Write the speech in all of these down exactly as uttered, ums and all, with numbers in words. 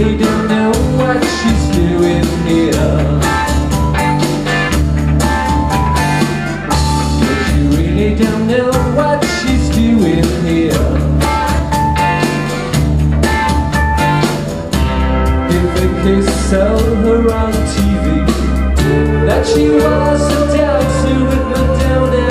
really don't know what she's doing here. But you really don't know what she's doing here. If the kids saw her on T V, that she was a dancer with Madonna.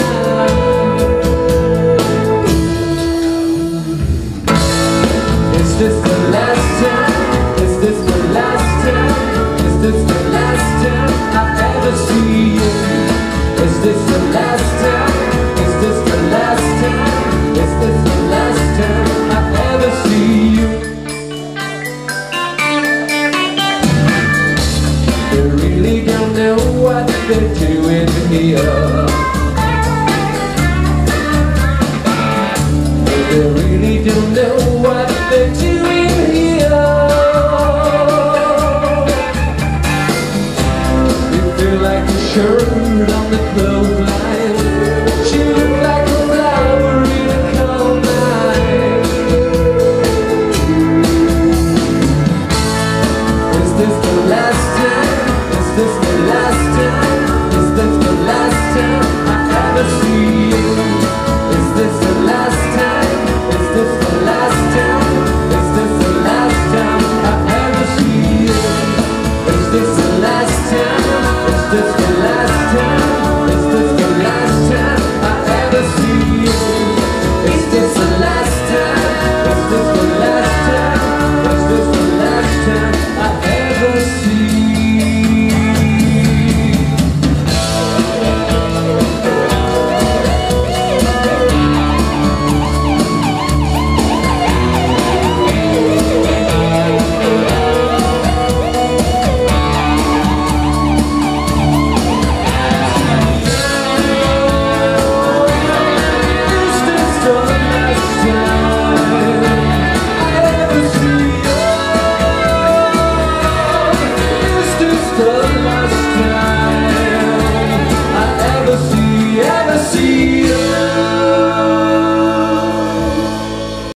Is this the last time? Is this the last time? Is this the last time I ever see you? Is this the last time? Is this the last time? Is this the last time I ever see you? They really don't know what they're doing here. They really don't know what they're doing here. You feel like a shirt on the clothesline. You look like a flower in a cold night. Is this the last time? Is this the last time? Is this the last time I ever see you? Is this the last time? Is this the last time? Is this the last time I ever see you? Is this the last time? Is this the last time? Is this the last time I ever see you? Is this the last time? Is this the last time? Is this the last time I ever see you? The